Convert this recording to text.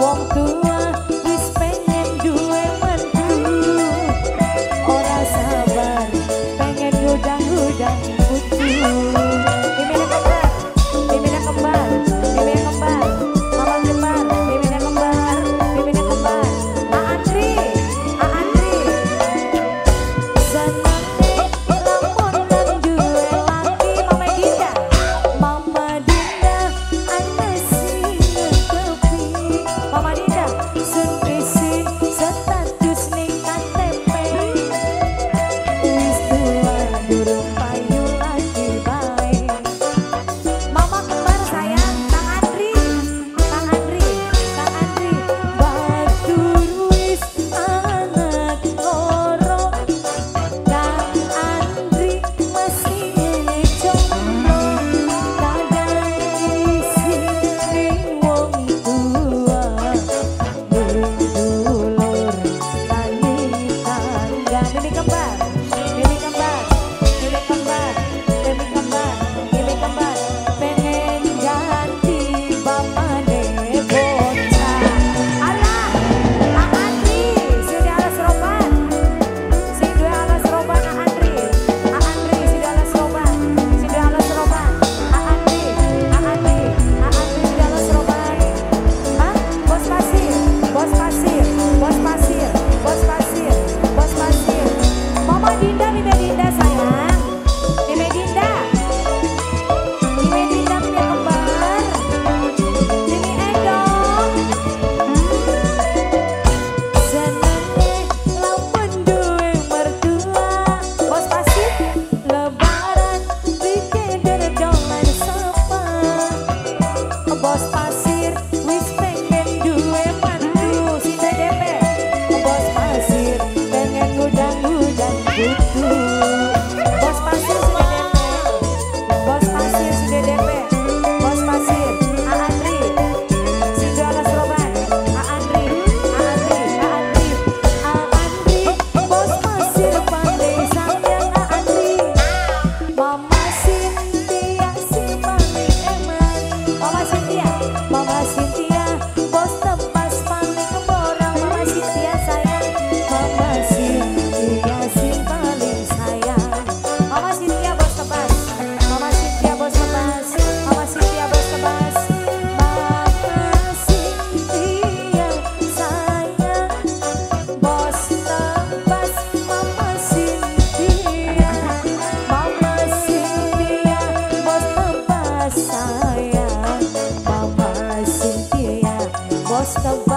wong tua wis pengen duwe mentu, ora sabar pengen gudang-gudang putu. Mimina kembar, mimina kembar, mimina kembar, mama kembar, mimina kembar, mimina kembar. Andri, Andri, senenge lamun nang duwe laki. Mama Dinda, Mama Dinda, ana sing ngekepi. Mama Dinda, sun isin status ning KTP. Wis tua durung payu lagi bae. Mama kembar sayang, Kang Andri, Kang Andri, Kang Andri. Batur wis anak loro, Kang Andri masih jomblo. Kadang isi ning wong tua, dulur tani tangga. Mimi kembar, Mimi kembar, Mimi kembar, Mimi kembar, Mimi kembar. Pengen ganti bapane bocah. Alah, Kang Andri, sudah alas roban. Si dua alas roban, Kang Andri. Kang Andri, sudah alas roban. Sudah alas roban. Kang Andri, Kang Andri, Kang Andri sudah alas roban. Hah? Bos pasir, bos pasir, bos pasir, bos pasir, bos pasir. Mama Dinda, Mime Dinda sayang. Mime Dinda. Mime Dinda, Mime kembar. Mimi Endong. Senenge lamun duwe mertua. Bos pasir, lebaran dikeder dolan sapa. Bos pasir wis pengen duwe mantu. Si DP, bos pasir pengen gudang-gudang putu. Bos pasir sudah DP, bos pasir sudah DP, bos pasir. Andri, si dua alas roban. Andri, Andri, Andri, Andri. Bos pasir pandai sayang Andri. Mama Cynthia si paling eman. Mama Cynthia, Mama Cynthia, bos tepas paling borang. Mama Cynthia sayang, Mama Cynthia si paling sayang. Mama Cynthia bos tebas, Mama Cynthia bos tebas, Mama Cynthia bos tebas. Mama Cynthia sayang, bos tebas. Mama Cynthia, Mama Cynthia bos tebas sayang. Mama Cynthia bos tebas.